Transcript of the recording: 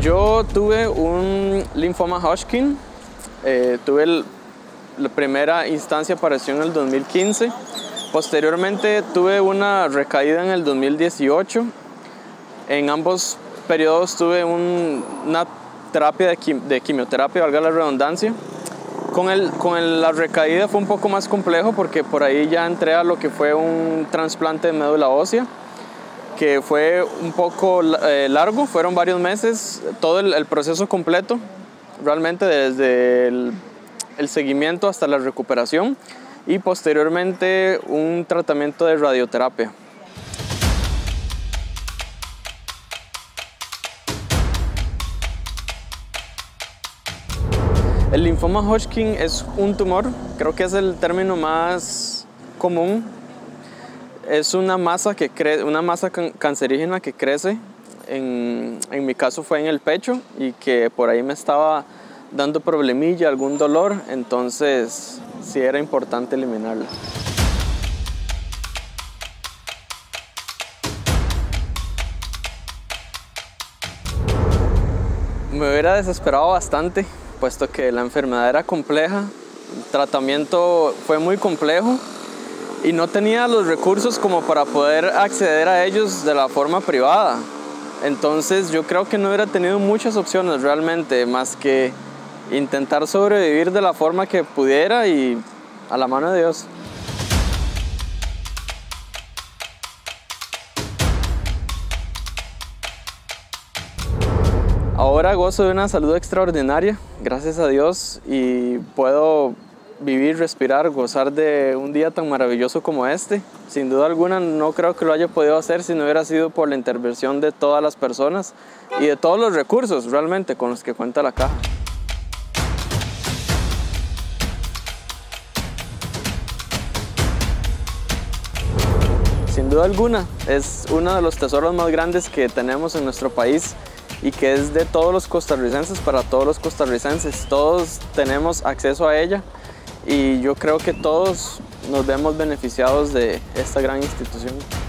Yo tuve un linfoma Hodgkin, la primera instancia apareció en el 2015, posteriormente tuve una recaída en el 2018, en ambos periodos tuve una terapia de quimioterapia, valga la redundancia. La recaída fue un poco más complejo porque por ahí ya entré a lo que fue un trasplante de médula ósea, que fue un poco largo, fueron varios meses, todo el proceso completo, realmente desde el seguimiento hasta la recuperación y posteriormente un tratamiento de radioterapia. El linfoma Hodgkin es un tumor, creo que es el término más común. Es una masa cancerígena que crece, en mi caso fue en el pecho y que por ahí me estaba dando problemilla, algún dolor, entonces sí era importante eliminarla. Me hubiera desesperado bastante, puesto que la enfermedad era compleja, el tratamiento fue muy complejo y no tenía los recursos como para poder acceder a ellos de la forma privada. Entonces yo creo que no hubiera tenido muchas opciones realmente, más que intentar sobrevivir de la forma que pudiera y a la mano de Dios. Ahora gozo de una salud extraordinaria, gracias a Dios, y puedo vivir, respirar, gozar de un día tan maravilloso como este. Sin duda alguna no creo que lo haya podido hacer si no hubiera sido por la intervención de todas las personas y de todos los recursos realmente con los que cuenta la caja. Sin duda alguna es uno de los tesoros más grandes que tenemos en nuestro país y que es de todos los costarricenses para todos los costarricenses. Todos tenemos acceso a ella y yo creo que todos nos vemos beneficiados de esta gran institución.